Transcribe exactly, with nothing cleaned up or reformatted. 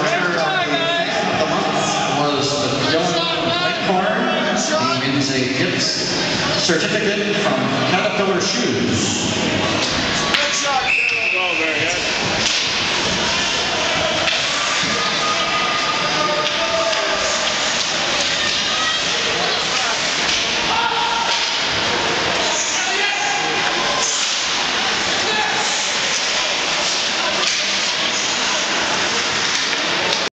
winner of the fan of the month was the young White He wins a gift certificate from Caterpillar Shoes.